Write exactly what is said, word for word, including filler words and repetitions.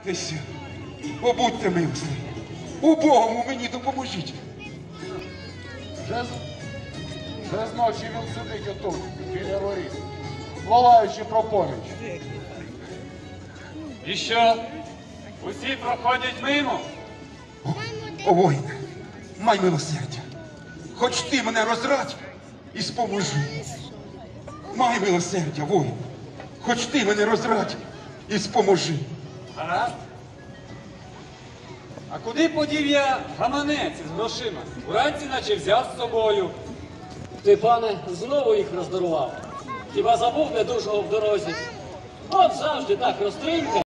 Десь, побудьте милостиві. Убогому мені допоможіть. Вже з, вже з ночі він сидить отут, біля воріт, волаючи про поміч. І що? Усі проходять мимо? О, о воїне, май милосердя. Хоч ти мене розрадь і споможи. Май милосердя, воїн. Хоч ти мене розрадь і споможи. Гаразд. А куди подів я гаманець з грошима? Уранці наче взяв з собою. Ти, пане, знову їх роздарував. Хіба забув недужого в дорозі? От завжди так розтринькає.